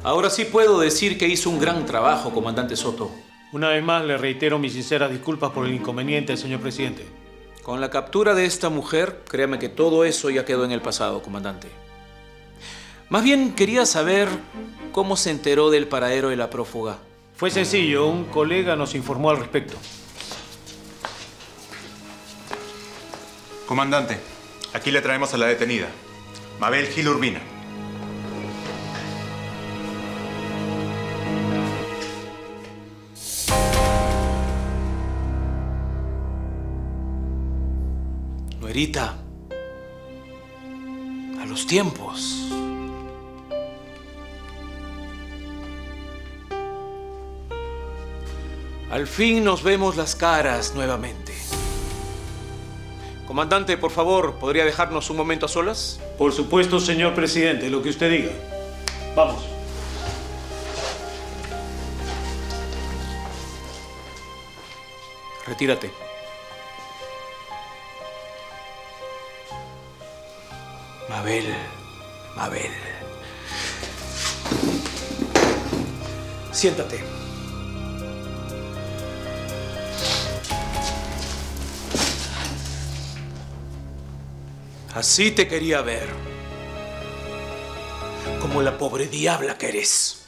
Ahora sí puedo decir que hizo un gran trabajo, comandante Soto. Una vez más le reitero mis sinceras disculpas por el inconveniente, señor presidente. Con la captura de esta mujer, créame que todo eso ya quedó en el pasado, comandante. Más bien quería saber cómo se enteró del paradero de la prófuga. Fue sencillo, un colega nos informó al respecto. Comandante, aquí le traemos a la detenida, Mabel Gil Urbina. Nuerita, a los tiempos. Al fin nos vemos las caras nuevamente. Comandante, por favor, ¿podría dejarnos un momento a solas? Por supuesto, señor presidente, lo que usted diga. Vamos. Retírate. Mabel. Siéntate. Así te quería ver. Como la pobre diabla que eres.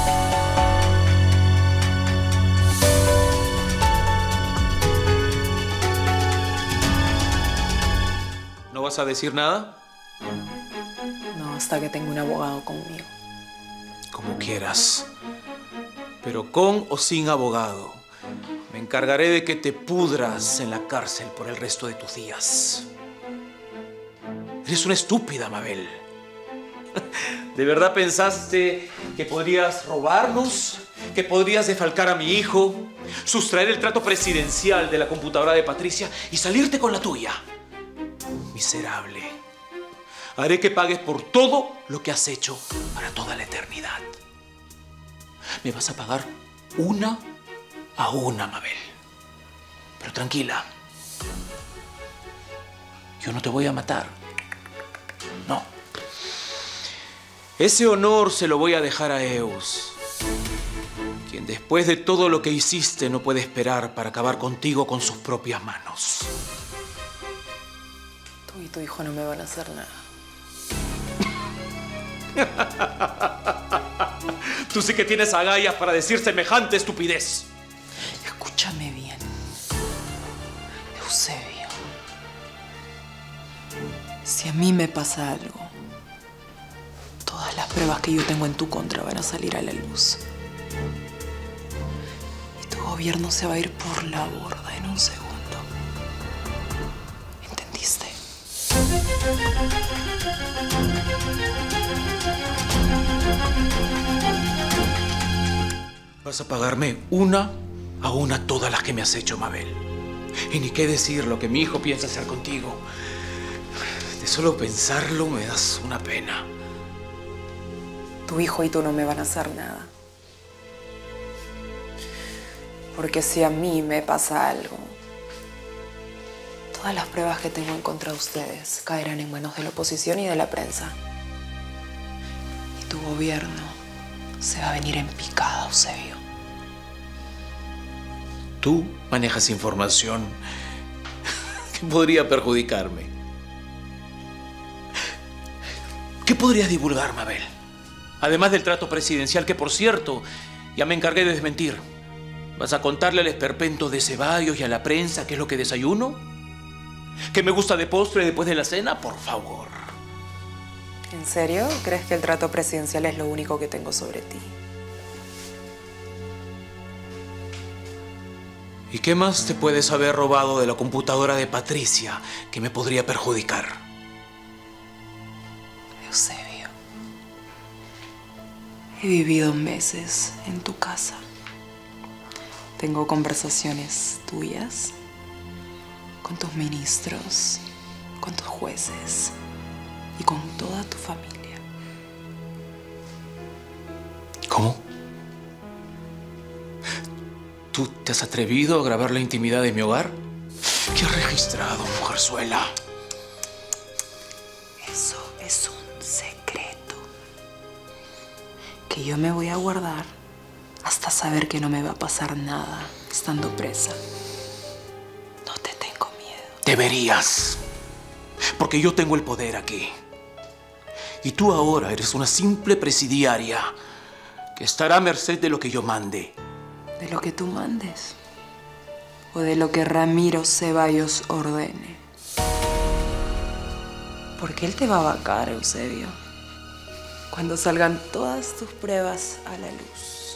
¿No vas a decir nada? No, hasta que tenga un abogado conmigo. Como quieras. Pero con o sin abogado, me encargaré de que te pudras en la cárcel por el resto de tus días. Eres una estúpida, Mabel. ¿De verdad pensaste que podrías robarnos? ¿Que podrías defalcar a mi hijo? ¿Sustraer el trato presidencial de la computadora de Patricia y salirte con la tuya? Miserable. Haré que pagues por todo lo que has hecho para toda la eternidad. Me vas a pagar una a una, Mabel. Pero tranquila. Yo no te voy a matar. No. Ese honor se lo voy a dejar a Eos, quien después de todo lo que hiciste no puede esperar para acabar contigo con sus propias manos. Tú y tu hijo no me van a hacer nada. Tú sí que tienes agallas para decir semejante estupidez. Escúchame bien, Eusebio. Si a mí me pasa algo, todas las pruebas que yo tengo en tu contra van a salir a la luz. Y tu gobierno se va a ir por la borda en un segundo. ¿Entendiste? Vas a pagarme una a una todas las que me has hecho, Mabel. Y ni qué decir lo que mi hijo piensa hacer contigo. De solo pensarlo me das una pena. Tu hijo y tú no me van a hacer nada. Porque si a mí me pasa algo, todas las pruebas que tengo en contra de ustedes caerán en manos de la oposición y de la prensa. Y tu gobierno se va a venir en picada, Eusebio. Tú manejas información que podría perjudicarme. ¿Qué podrías divulgar, Mabel? Además del trato presidencial que, por cierto, ya me encargué de desmentir. ¿Vas a contarle al esperpento de Ceballos y a la prensa qué es lo que desayuno? ¿Qué me gusta de postre después de la cena? Por favor. ¿En serio? ¿Crees que el trato presidencial es lo único que tengo sobre ti? ¿Y qué más te puedes haber robado de la computadora de Patricia que me podría perjudicar? Eusebio, he vivido meses en tu casa. Tengo conversaciones tuyas con tus ministros, con tus jueces y con toda tu familia. ¿Cómo? ¿Tú te has atrevido a grabar la intimidad de mi hogar? ¿Qué has registrado, mujerzuela? Eso es un secreto que yo me voy a guardar hasta saber que no me va a pasar nada estando presa. No te tengo miedo. Deberías, porque yo tengo el poder aquí. Y tú ahora eres una simple presidiaria que estará a merced de lo que yo mande. ¿De lo que tú mandes? ¿O de lo que Ramiro Ceballos ordene? Porque él te va a vacar, Eusebio, cuando salgan todas tus pruebas a la luz.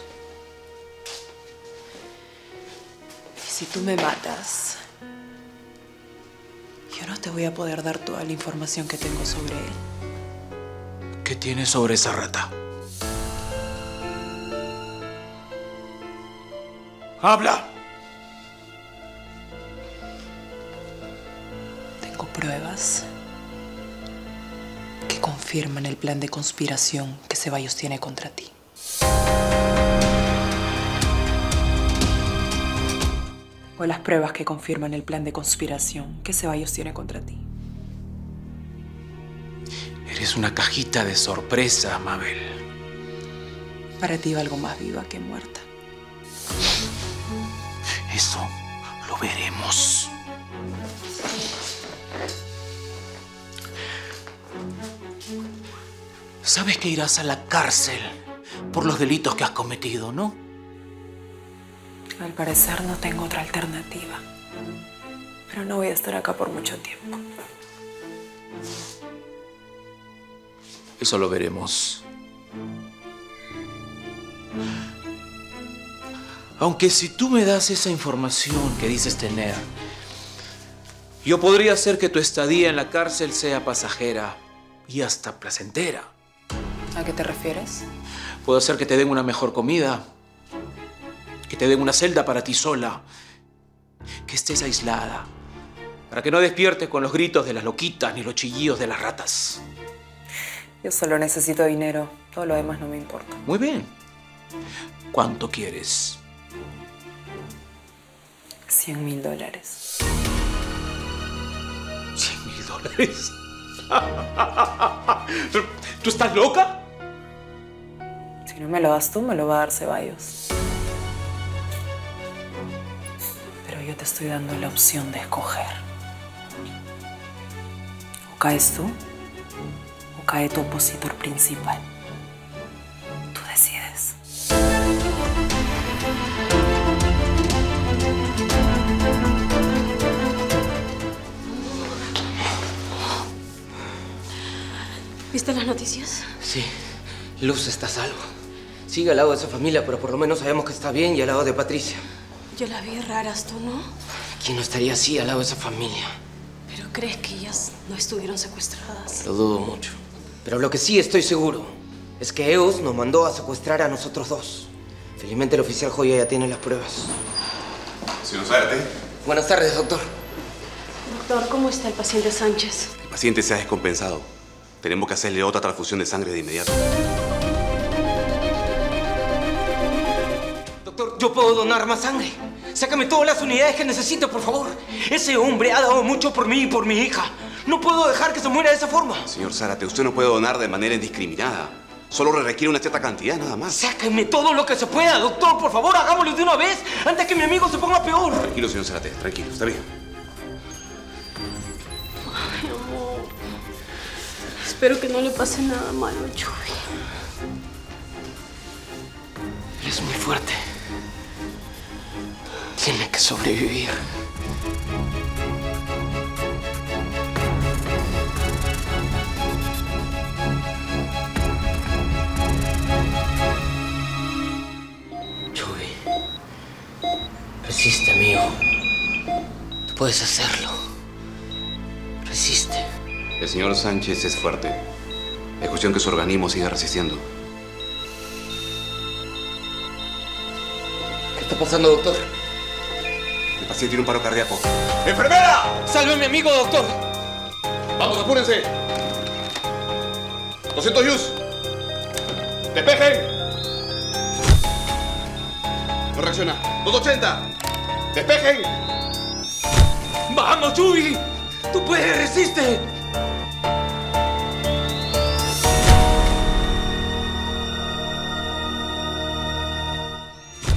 Y si tú me matas, yo no te voy a poder dar toda la información que tengo sobre él. ¿Qué tienes sobre esa rata? ¡Habla! Tengo pruebas que confirman el plan de conspiración que Ceballos tiene contra ti. O las pruebas que confirman el plan de conspiración que Ceballos tiene contra ti. Eres una cajita de sorpresa, Mabel. Para ti valgo más viva que muerta. Eso lo veremos. Sabes que irás a la cárcel por los delitos que has cometido, ¿no? Al parecer no tengo otra alternativa. Pero no voy a estar acá por mucho tiempo. Eso lo veremos. Aunque si tú me das esa información que dices tener, yo podría hacer que tu estadía en la cárcel sea pasajera y hasta placentera. ¿A qué te refieres? Puedo hacer que te den una mejor comida, que te den una celda para ti sola, que estés aislada, para que no despiertes con los gritos de las loquitas ni los chillidos de las ratas. Yo solo necesito dinero. Todo lo demás no me importa. Muy bien. ¿Cuánto quieres? $100.000. $100.000. ¿Tú estás loca? Si no me lo das tú, me lo va a dar Ceballos. Pero yo te estoy dando la opción de escoger. O caes tú, o cae tu opositor principal. Tú decides. ¿Viste las noticias? Sí, Luz está a salvo. Sigue al lado de su familia, pero por lo menos sabemos que está bien y al lado de Patricia. Yo las vi raras, ¿tú no? ¿Quién no estaría así al lado de esa familia? ¿Pero crees que ellas no estuvieron secuestradas? Lo dudo mucho. Pero lo que sí estoy seguro es que Eos nos mandó a secuestrar a nosotros dos. Felizmente el oficial Joya ya tiene las pruebas. Señor Zárate. Buenas tardes, doctor. Doctor, ¿cómo está el paciente Sánchez? El paciente se ha descompensado. Tenemos que hacerle otra transfusión de sangre de inmediato. Doctor, yo puedo donar más sangre. Sácame todas las unidades que necesito, por favor. Ese hombre ha dado mucho por mí y por mi hija. No puedo dejar que se muera de esa forma. Señor Zárate, usted no puede donar de manera indiscriminada. Solo requiere una cierta cantidad, nada más. Sáquenme todo lo que se pueda, doctor. Por favor, hagámoslo de una vez antes que mi amigo se ponga peor. Tranquilo, señor Zárate, tranquilo, está bien. Ay, amor. Espero que no le pase nada malo a Chuy. Eres muy fuerte. Tiene que sobrevivir. Chuy, resiste, amigo. Tú puedes hacerlo. Resiste. El señor Sánchez es fuerte. Es cuestión que su organismo siga resistiendo. ¿Qué está pasando, doctor? El paciente tiene un paro cardíaco. ¡Enfermera! ¡Salve a mi amigo, doctor! ¡Vamos, apúrense! 200 Yus. ¡Despejen! No reacciona. 280. ¡Despejen! ¡Vamos, Chuy! ¡Tú puedes! ¡Resiste!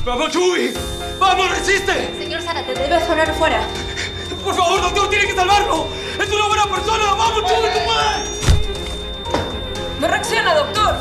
¡Vamos, Chubi! ¡Vamos, resiste! Señor Zárate, debe esperar afuera. ¡Por favor, doctor, tiene que salvarlo! ¡Es una buena persona! ¡Vamos, Chubi, tú puedes! ¡No reacciona, doctor!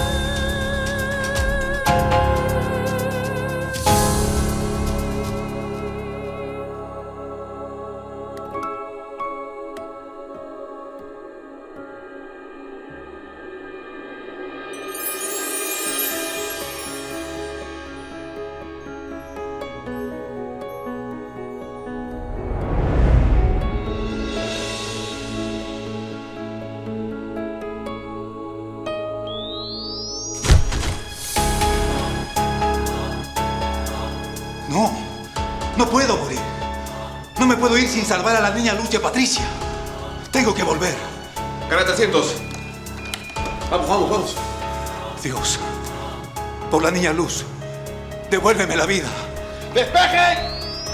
No, no puedo morir. No me puedo ir sin salvar a la niña Luz y a Patricia. Tengo que volver. Cárgate asientos. Vamos, vamos, vamos. Dios, por la niña Luz, devuélveme la vida. ¡Despeje!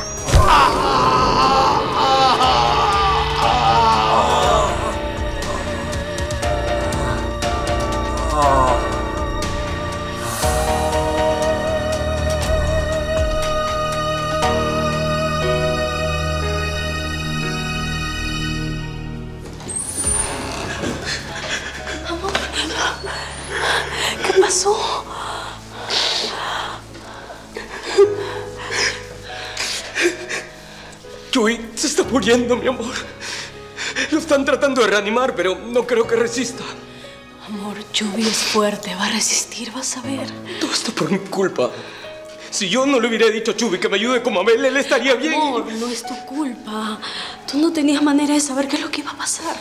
¿Qué pasó? Chuy se está muriendo, mi amor. Lo están tratando de reanimar, pero no creo que resista. Amor, Chubi es fuerte, va a resistir, vas a ver. Todo esto por mi culpa. Si yo no le hubiera dicho a Chubi que me ayude con Mabel, él estaría bien. Amor, no es tu culpa. Tú no tenías manera de saber qué es lo que iba a pasar.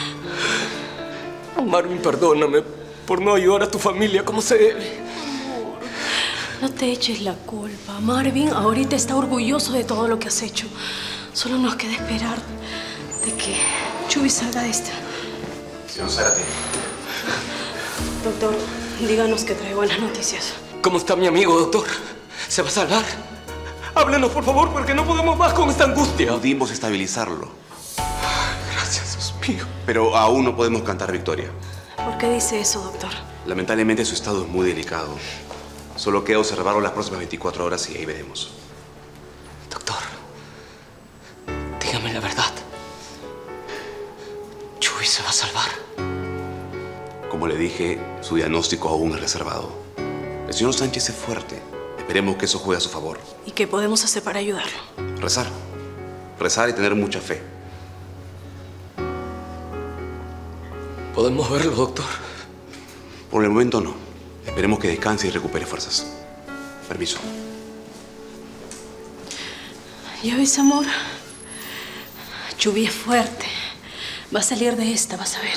Marvin, perdóname por no ayudar a tu familia como se debe. Amor, no te eches la culpa. Marvin ahorita está orgulloso de todo lo que has hecho. Solo nos queda esperar de que Chubi salga de esta. Señor Zárate. Doctor, díganos que trae buenas noticias. ¿Cómo está mi amigo, doctor? ¿Se va a salvar? Háblenos, por favor, porque no podemos más con esta angustia. Pudimos estabilizarlo, Gracias, Dios mío. pero aún no podemos cantar victoria. ¿Por qué dice eso, doctor? Lamentablemente su estado es muy delicado. Solo queda observarlo las próximas 24 horas y ahí veremos. Doctor, dígame la verdad. ¿Chuy se va a salvar? Como le dije, su diagnóstico aún es reservado. El señor Sánchez es fuerte. Esperemos que eso juegue a su favor. ¿Y qué podemos hacer para ayudarlo? Rezar. Rezar y tener mucha fe. ¿Podemos verlo, doctor? Por el momento no. Esperemos que descanse y recupere fuerzas. Permiso. ¿Ya ves, amor? Chubi es fuerte. Va a salir de esta, vas a ver.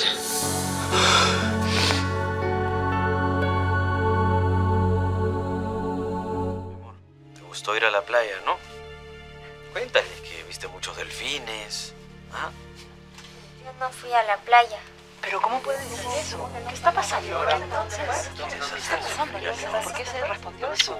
¿Te gustó ir a la playa, no? Cuéntale que viste muchos delfines. ¿Ah? Yo no fui a la playa. ¿Pero cómo puede decir eso? ¿Qué está pasando ahora entonces? ¿Qué está pasando? ¿Por qué se respondió eso?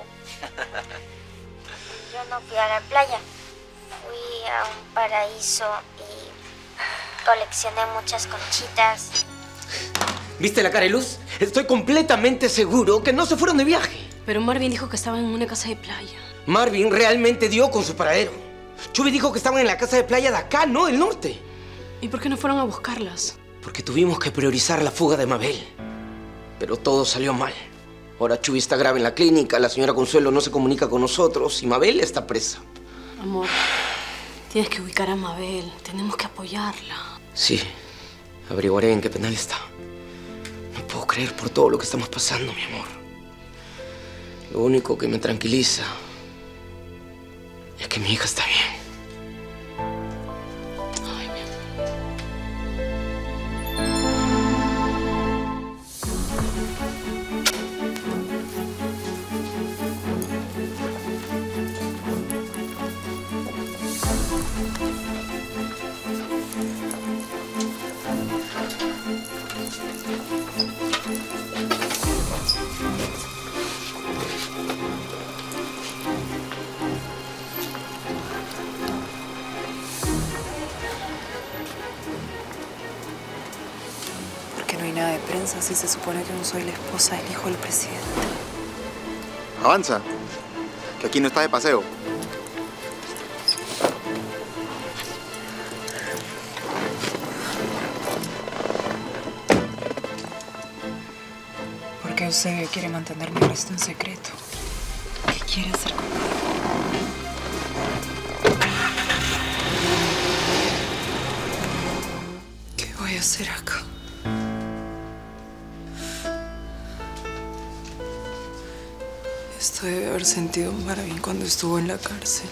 Yo no fui a la playa. Fui a un paraíso y coleccioné muchas conchitas. ¿Viste la cara de Luz? Estoy completamente seguro que no se fueron de viaje. Pero Marvin dijo que estaban en una casa de playa. Marvin realmente dio con su paradero. Chubi dijo que estaban en la casa de playa de acá, no del norte. ¿Y por qué no fueron a buscarlas? Porque tuvimos que priorizar la fuga de Mabel. Pero todo salió mal. Ahora Chubi está grave en la clínica, la señora Consuelo no se comunica con nosotros y Mabel está presa. Amor, tienes que ubicar a Mabel. Tenemos que apoyarla. Sí, averiguaré en qué penal está. No puedo creer por todo lo que estamos pasando, mi amor. Lo único que me tranquiliza es que mi hija está bien. Ay, mi amor. Porque no hay nada de prensa si se supone que no soy la esposa del hijo del presidente. Avanza. que aquí no está de paseo. ¿Por qué usted quiere mantener mi arresto en secreto? ¿Qué quiere hacer conmigo? ¿Qué voy a hacer acá? Esto debe haber sentido Marvin cuando estuvo en la cárcel.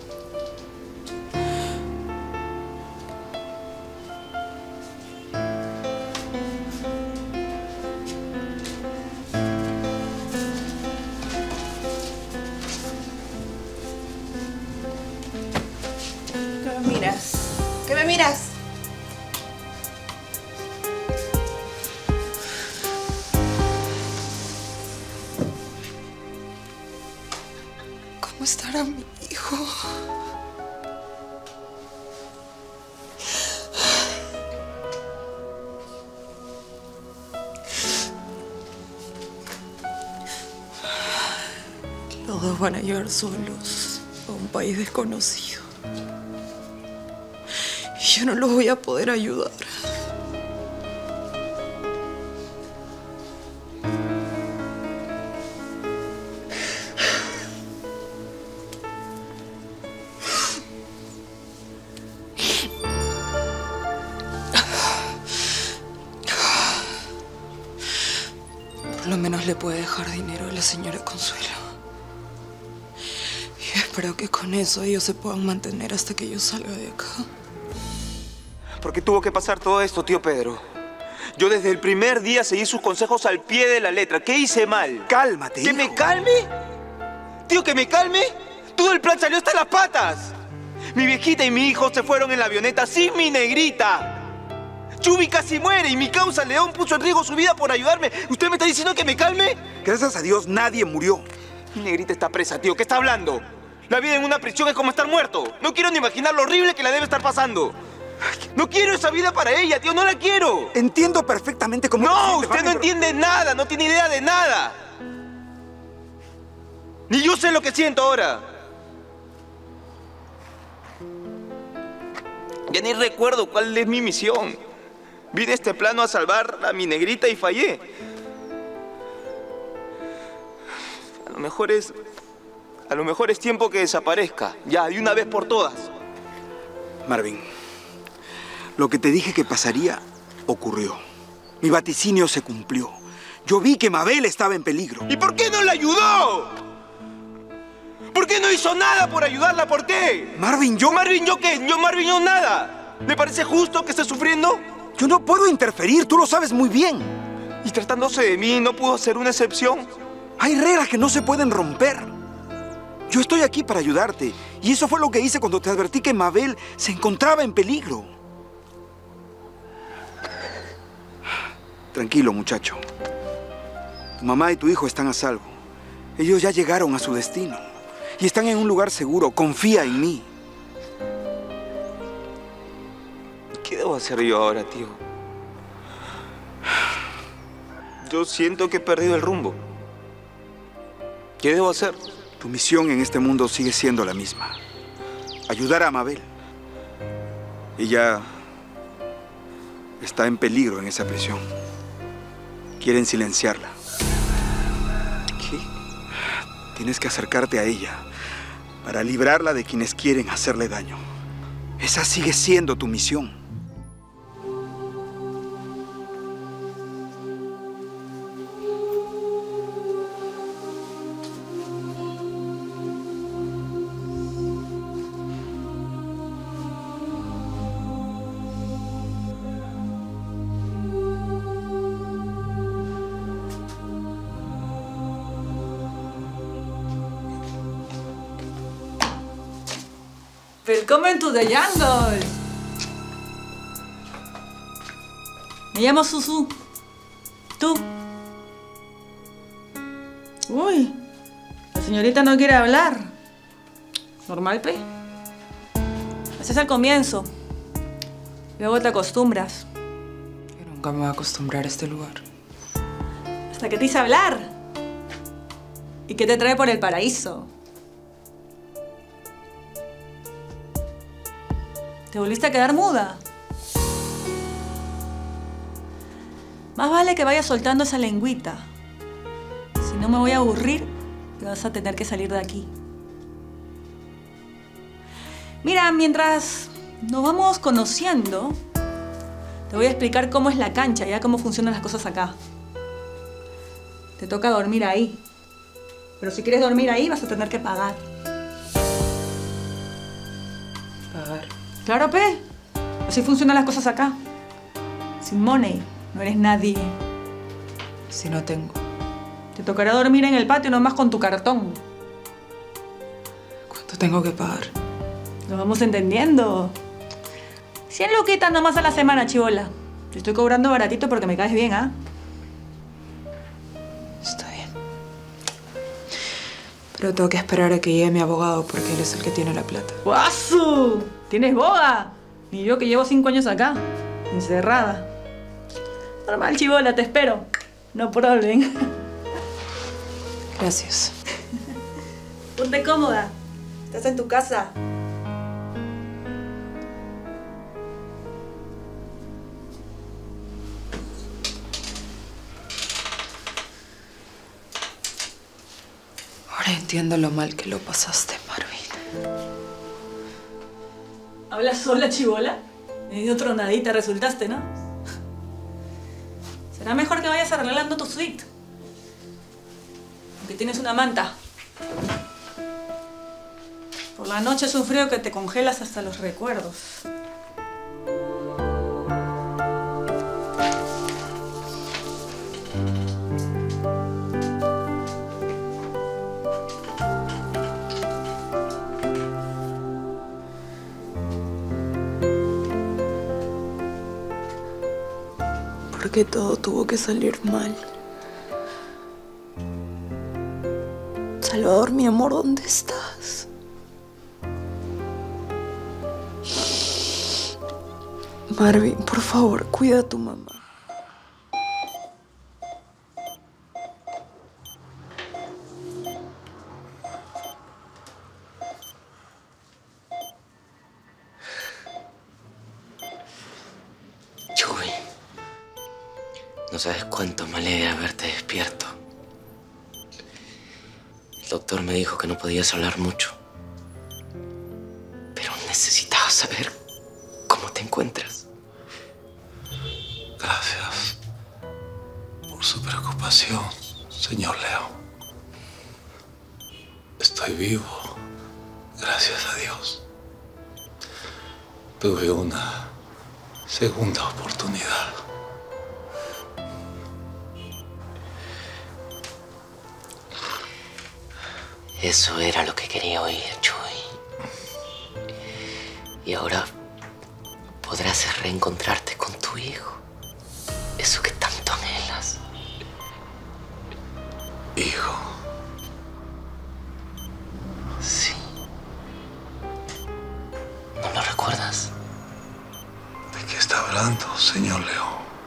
¿Qué me miras? ¿Qué me miras? ¿Cómo estará mi hijo? Los dos van a llegar solos a un país desconocido. Y yo no los voy a poder ayudar. Por lo menos le puede dejar dinero a la señora Consuelo. Y espero que con eso ellos se puedan mantener hasta que yo salga de acá. ¿Por qué tuvo que pasar todo esto, tío Pedro? Yo desde el primer día seguí sus consejos al pie de la letra. ¿Qué hice mal? Cálmate, ¿Que me calme? Tío, ¿que me calme? Todo el plan salió hasta las patas. Mi viejita y mi hijo se fueron en la avioneta sin mi negrita. Chubi casi muere y mi causa León puso en riesgo su vida por ayudarme. ¿Usted me está diciendo que me calme? Gracias a Dios nadie murió. Mi negrita está presa, tío. ¿Qué está hablando? La vida en una prisión es como estar muerto. No quiero ni imaginar lo horrible que la debe estar pasando. No quiero esa vida para ella, tío. No la quiero. Entiendo perfectamente cómo... No, usted no entiende nada. No tiene idea de nada. Ni yo sé lo que siento ahora. Ya ni recuerdo cuál es mi misión. Vine a este plano a salvar a mi negrita y fallé. A lo mejor es tiempo que desaparezca. Ya, de una vez por todas. Marvin, lo que te dije que pasaría, ocurrió. Mi vaticinio se cumplió. Yo vi que Mabel estaba en peligro. ¿Y por qué no la ayudó? ¿Por qué no hizo nada por ayudarla? ¿Por qué? Marvin, yo... ¿Marvin, yo qué? Marvin, yo nada. ¿Le parece justo que esté sufriendo? Yo no puedo interferir, tú lo sabes muy bien. ¿Y tratándose de mí, no puedo ser una excepción? Hay reglas que no se pueden romper. Yo estoy aquí para ayudarte. Y eso fue lo que hice cuando te advertí que Mabel se encontraba en peligro. Tranquilo, muchacho. Tu mamá y tu hijo están a salvo. Ellos ya llegaron a su destino. Y están en un lugar seguro. Confía en mí. ¿Qué debo hacer yo ahora, tío? Yo siento que he perdido el rumbo. ¿Qué debo hacer? Tu misión en este mundo sigue siendo la misma. Ayudar a Mabel. Ella está en peligro en esa prisión. Quieren silenciarla. ¿Qué? Tienes que acercarte a ella para librarla de quienes quieren hacerle daño. Esa sigue siendo tu misión. Welcome to the jungle. Me llamo Susu. ¿Tú? Uy, la señorita no quiere hablar. Normal, pe. Ese es el comienzo. Luego te acostumbras. Yo nunca me voy a acostumbrar a este lugar. Hasta que te hice hablar. ¿Y qué te trae por el paraíso? Te volviste a quedar muda. Más vale que vayas soltando esa lengüita. Si no me voy a aburrir y vas a tener que salir de aquí. Mira, mientras nos vamos conociendo, te voy a explicar cómo es la cancha, ya cómo funcionan las cosas acá. Te toca dormir ahí. Pero si quieres dormir ahí, vas a tener que pagar. ¿Pagar? Claro, pe. Así funcionan las cosas acá. Sin money, no eres nadie. Si no tengo. Te tocará dormir en el patio nomás con tu cartón. ¿Cuánto tengo que pagar? Lo vamos entendiendo. 100 luquitas nomás a la semana, chibola. Te estoy cobrando baratito porque me caes bien, ¿ah? Está bien. Pero tengo que esperar a que llegue mi abogado porque él es el que tiene la plata. ¡Guasu! ¿Tienes boga? Ni yo que llevo 5 años acá, encerrada. Normal, chibola, te espero. No problem. Gracias. Ponte cómoda. Estás en tu casa. Ahora entiendo lo mal que lo pasaste, Marvin. ¿Hablas sola, chibola? Medio tronadita resultaste, ¿no? Será mejor que vayas arreglando tu suite. Aunque tienes una manta. Por la noche es un frío que te congelas hasta los recuerdos. ¿Por qué todo tuvo que salir mal? Salvador, mi amor, ¿dónde estás? Marvin, por favor, cuida a tu mamá. Chuy, no sabes cuánto me alegra verte despierto. El doctor me dijo que no podías hablar mucho, pero necesitaba saber cómo te encuentras. Gracias por su preocupación, señor Leo. Estoy vivo, gracias a Dios. Tuve una segunda oportunidad. Eso era lo que quería oír, Chuy. Y ahora podrás reencontrarte con tu hijo. Eso que tanto anhelas. Hijo. Sí. ¿No lo recuerdas? ¿De qué está hablando, señor Leo?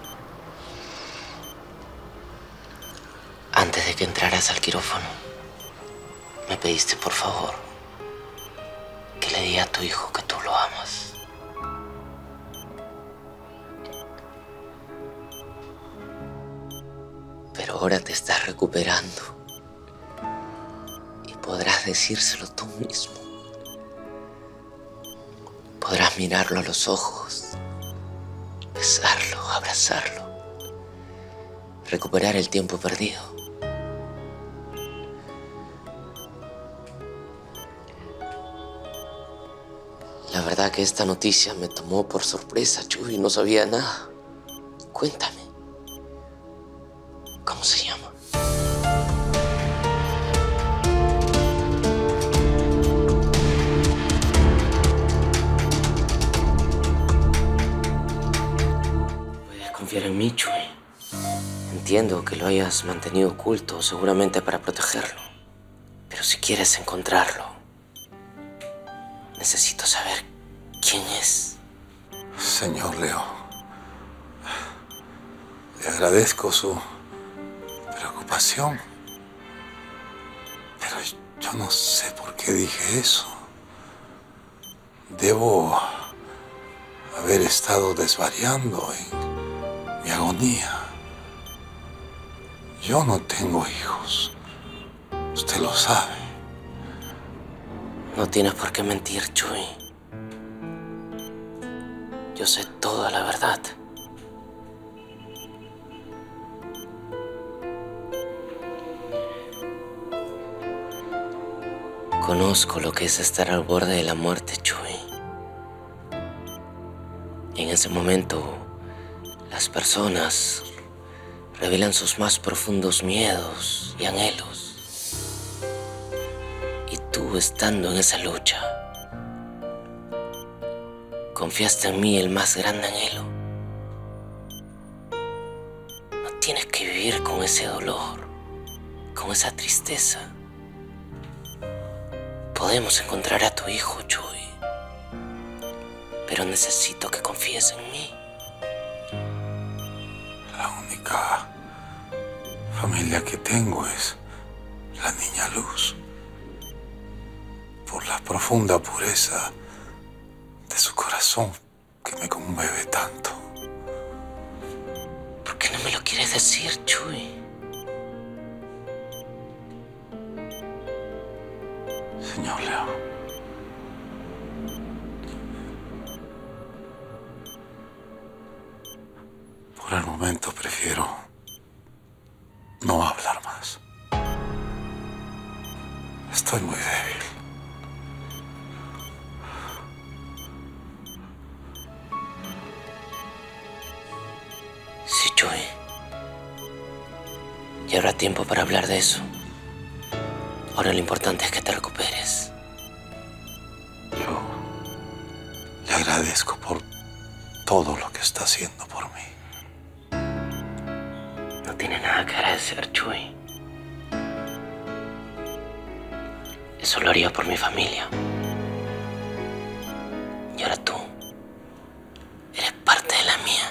Antes de que entraras al quirófano, me pediste, por favor, que le diga a tu hijo que tú lo amas. Pero ahora te estás recuperando y podrás decírselo tú mismo. Podrás mirarlo a los ojos, besarlo, abrazarlo, recuperar el tiempo perdido. La verdad que esta noticia me tomó por sorpresa, Chuy, no sabía nada. Cuéntame, ¿cómo se llama? Puedes confiar en mí, Chuy. Entiendo que lo hayas mantenido oculto, seguramente para protegerlo. Pero si quieres encontrarlo, necesito saber quién es. Señor Leo, le agradezco su preocupación, pero yo no sé por qué dije eso. Debo haber estado desvariando en mi agonía. Yo no tengo hijos. Usted lo sabe. No tienes por qué mentir, Chuy. Yo sé toda la verdad. Conozco lo que es estar al borde de la muerte, Chuy. En ese momento, las personas revelan sus más profundos miedos y anhelos. Y tú, estando en esa lucha, confiaste en mí el más grande anhelo. No tienes que vivir con ese dolor, con esa tristeza. Podemos encontrar a tu hijo, Chuy. Pero necesito que confíes en mí. La única familia que tengo es la niña Luz. Por la profunda pureza de su corazón que me conmueve tanto. ¿Por qué no me lo quieres decir, Chuy? Señor León, por el momento prefiero no hablar más. Estoy muy débil. Sí, Chuy. Y habrá tiempo para hablar de eso. Ahora lo importante es que te recuperes. Yo le agradezco por todo lo que está haciendo por mí. No tiene nada que agradecer, Chuy. Eso lo haría por mi familia. Y ahora tú eres parte de la mía.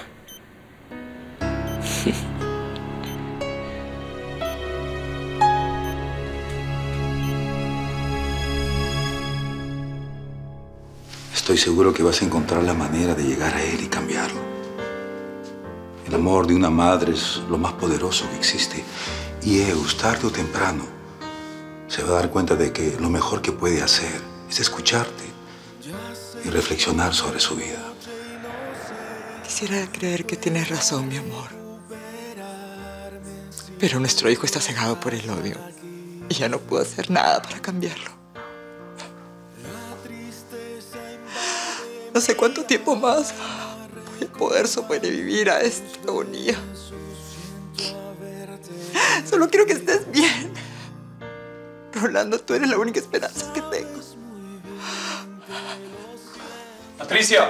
Estoy seguro que vas a encontrar la manera de llegar a él y cambiarlo. El amor de una madre es lo más poderoso que existe. Y Eus, tarde o temprano, se va a dar cuenta de que lo mejor que puede hacer es escucharte y reflexionar sobre su vida. Quisiera creer que tienes razón, mi amor. Pero nuestro hijo está cegado por el odio y ya no puedo hacer nada para cambiarlo. No sé cuánto tiempo más voy a poder sobrevivir a esta agonía. Solo quiero que estés bien. Rolando, tú eres la única esperanza que tengo. ¡Patricia!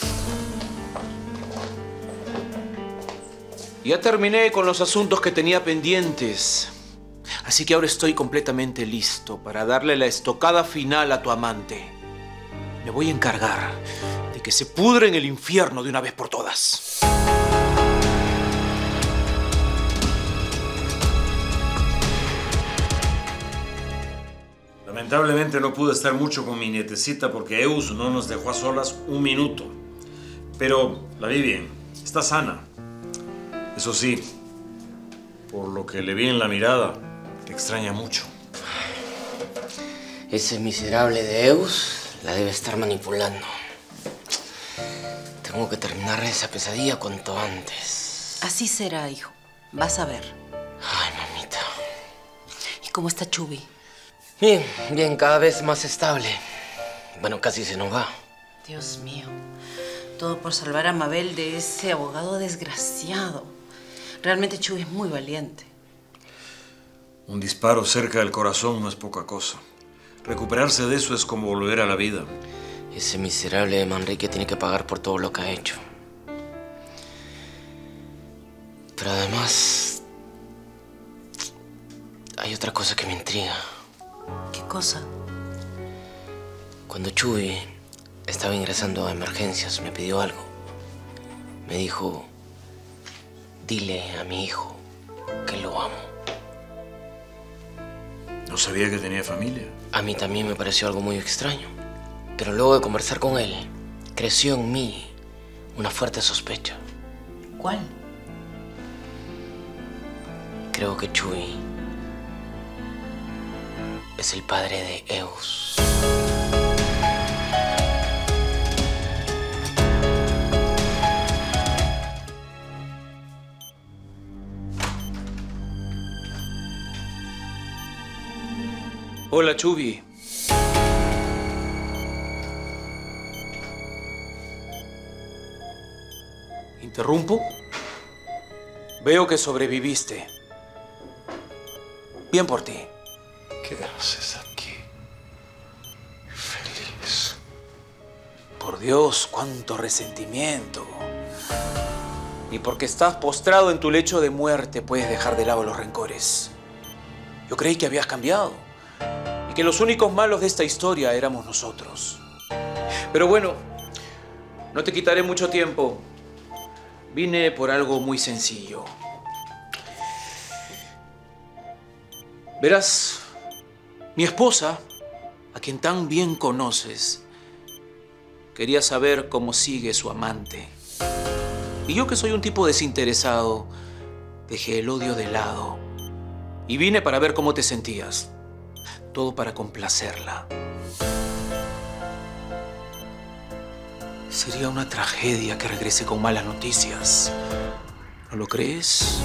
Ya terminé con los asuntos que tenía pendientes. Así que ahora estoy completamente listo para darle la estocada final a tu amante. Me voy a encargar de que se pudre en el infierno de una vez por todas. Lamentablemente no pude estar mucho con mi nietecita porque Eus no nos dejó a solas un minuto. Pero la vi bien, está sana. Eso sí, por lo que le vi en la mirada, te extraña mucho. Ese miserable de Eus la debe estar manipulando. Tengo que terminar esa pesadilla cuanto antes. Así será, hijo. Vas a ver. Ay, mamita. ¿Y cómo está Chubi? Bien, bien, cada vez más estable. Bueno, casi se nos va. Dios mío. Todo por salvar a Mabel de ese abogado desgraciado. Realmente Chubi es muy valiente. Un disparo cerca del corazón no es poca cosa. Recuperarse de eso es como volver a la vida. Ese miserable de Manrique tiene que pagar por todo lo que ha hecho. Pero además, hay otra cosa que me intriga. ¿Qué cosa? Cuando Chuy estaba ingresando a emergencias, me pidió algo. Me dijo, dile a mi hijo que lo amo. No sabía que tenía familia. A mí también me pareció algo muy extraño. Pero luego de conversar con él, creció en mí una fuerte sospecha. ¿Cuál? Creo que Chuy es el padre de Eus. Hola, Chubi. ¿Interrumpo? Veo que sobreviviste. Bien por ti. ¿Qué haces aquí? Feliz. Por Dios, cuánto resentimiento. Ni porque estás postrado en tu lecho de muerte puedes dejar de lado los rencores. Yo creí que habías cambiado y que los únicos malos de esta historia éramos nosotros. Pero bueno, no te quitaré mucho tiempo. Vine por algo muy sencillo. Verás, mi esposa, a quien tan bien conoces, quería saber cómo sigue su amante. Y yo, que soy un tipo desinteresado, dejé el odio de lado y vine para ver cómo te sentías. Todo para complacerla. Sería una tragedia que regrese con malas noticias. ¿No lo crees?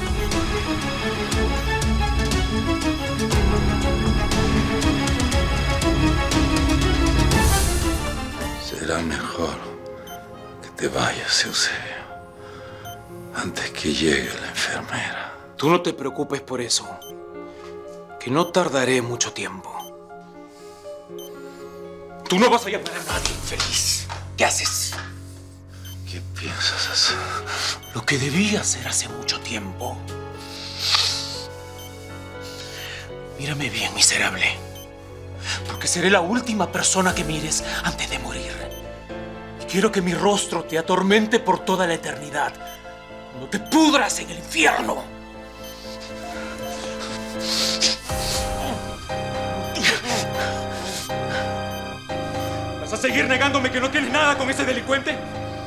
Será mejor que te vayas, Eusebio, antes que llegue la enfermera. Tú no te preocupes por eso, que no tardaré mucho tiempo. Tú no vas a llamar a nadie, infeliz. ¿Qué haces? ¿Qué piensas hacer? Lo que debí hacer hace mucho tiempo. Mírame bien, miserable. Porque seré la última persona que mires antes de morir. Y quiero que mi rostro te atormente por toda la eternidad. Cuando te pudras en el infierno. ¿Vas a seguir negándome que no tienes nada con ese delincuente?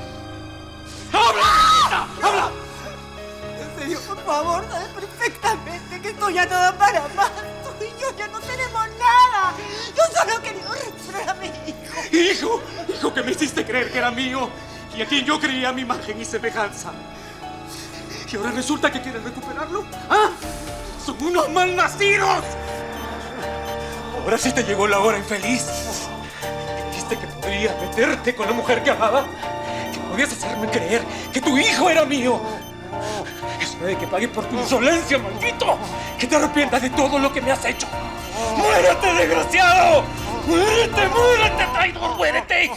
¡Habla! ¡Habla! Eusebio, por favor, sabes perfectamente que esto ya no da para más. Tú y yo ya no tenemos nada. Yo solo he querido recuperar a mi hijo. Hijo que me hiciste creer que era mío y a quien yo creía a mi imagen y semejanza. ¿Y ahora resulta que quieres recuperarlo? ¡Ah! ¡Son unos malnacidos! Ahora sí te llegó la hora, infeliz. ¿Dijiste que podrías meterte con la mujer que amaba? ¿Que podías hacerme creer que tu hijo era mío? Es hora de que pagues por tu insolencia, maldito. Que te arrepientas de todo lo que me has hecho. ¡Muérete, desgraciado! ¡Muérete, muérete, traidor, muérete!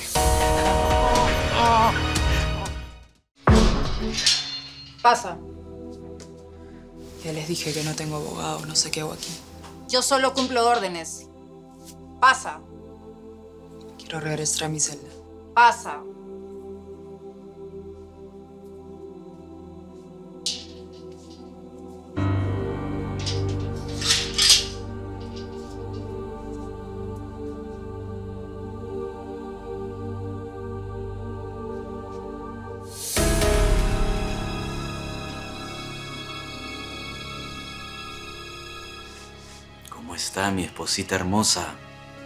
Pasa. Ya les dije que no tengo abogado, no sé qué hago aquí. Yo solo cumplo órdenes. Pasa. Quiero regresar a mi celda. Pasa. ¿Cómo está mi esposita hermosa?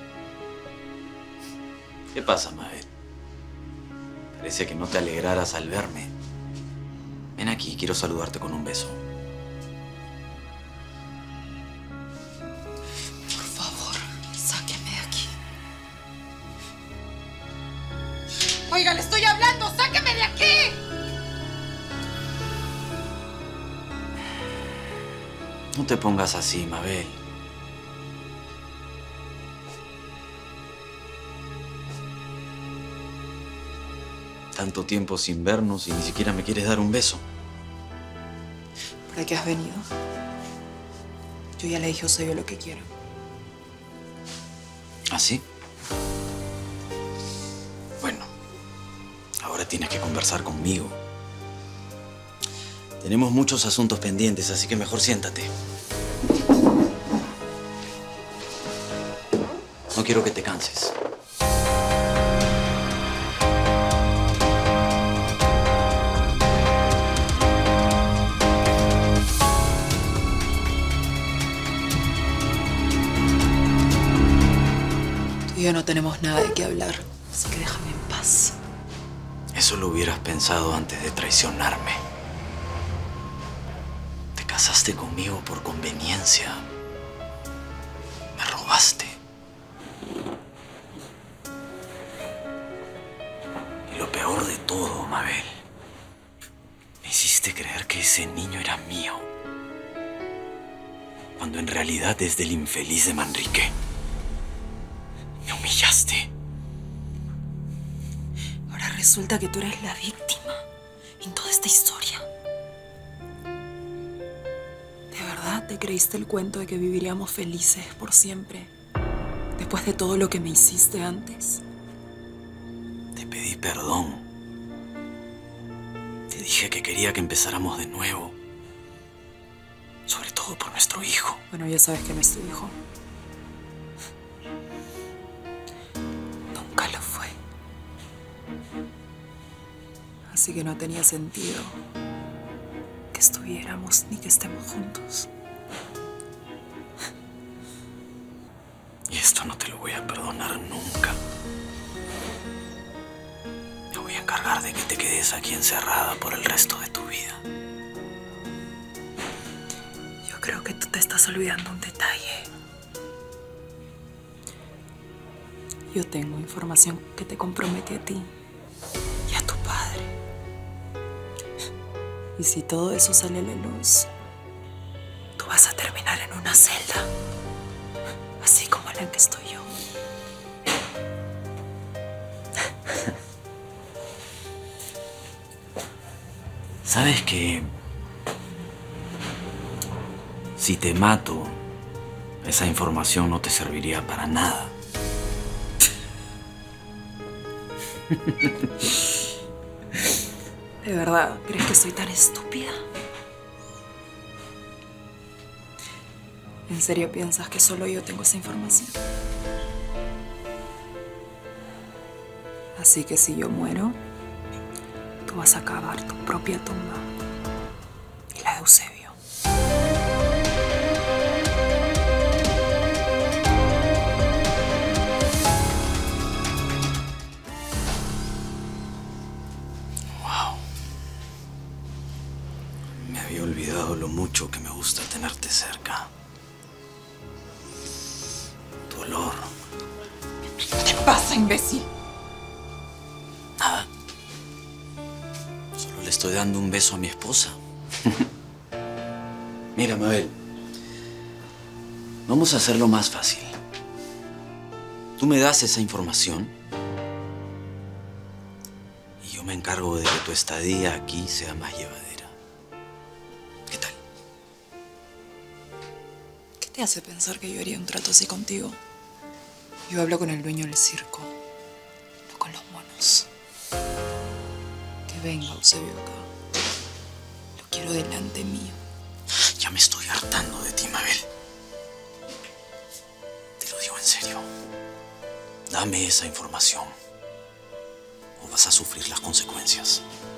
¿Qué pasa, Mabel? Parece que no te alegraras al verme. Ven aquí, quiero saludarte con un beso. Por favor, sáquenme de aquí. Oiga, le estoy hablando, sáqueme de aquí. No te pongas así, Mabel. Tanto tiempo sin vernos y ni siquiera me quieres dar un beso. ¿Para qué has venido? Yo ya le dije a Eusebio lo que quiero. ¿Ah, sí? Bueno, ahora tienes que conversar conmigo. Tenemos muchos asuntos pendientes, así que mejor siéntate. No quiero que te canses. ya no tenemos nada de qué hablar, así que déjame en paz. Eso lo hubieras pensado antes de traicionarme. Te casaste conmigo por conveniencia. Me robaste. Y lo peor de todo, Mabel, me hiciste creer que ese niño era mío, cuando en realidad es del infeliz de Manrique. Me humillaste. Ahora resulta que tú eres la víctima en toda esta historia. ¿De verdad te creíste el cuento de que viviríamos felices por siempre, después de todo lo que me hiciste antes? Te pedí perdón. Te dije que quería que empezáramos de nuevo. Sobre todo por nuestro hijo. Bueno, ya sabes que no es tu hijo. Nunca lo fue. Así que no tenía sentido que estuviéramos ni que estemos juntos. Y esto no te lo voy a perdonar nunca. Me voy a encargar de que te quedes aquí encerrada por el resto de tu vida. Yo creo que tú te estás olvidando un detalle. Yo tengo información que te compromete a ti y a tu padre. Y si todo eso sale a la luz, tú vas a terminar en una celda, así como en la que estoy yo. ¿Sabes qué? Si te mato, esa información no te serviría para nada. ¿De verdad crees que soy tan estúpida? ¿En serio piensas que solo yo tengo esa información? Así que si yo muero, tú vas a cavar tu propia tumba y la de Eusebio. Me había olvidado lo mucho que me gusta tenerte cerca. Tu olor. ¿Qué te pasa, imbécil? Nada. Solo le estoy dando un beso a mi esposa. Mira, Mabel. Vamos a hacerlo más fácil. Tú me das esa información y yo me encargo de que tu estadía aquí sea más llevadera. ¿Qué te hace pensar que yo haría un trato así contigo? Yo hablo con el dueño del circo, no con los monos. Que venga Eusebio acá. Lo quiero delante mío. Ya me estoy hartando de ti, Mabel. Te lo digo en serio. Dame esa información o vas a sufrir las consecuencias.